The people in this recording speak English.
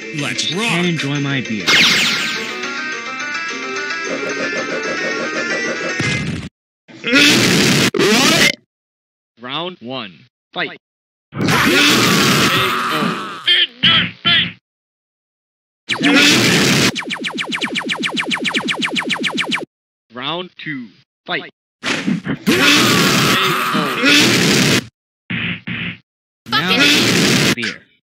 Let's rock! And enjoy my beer. Round 1. Fight! Round 2. Fight! Now, beer.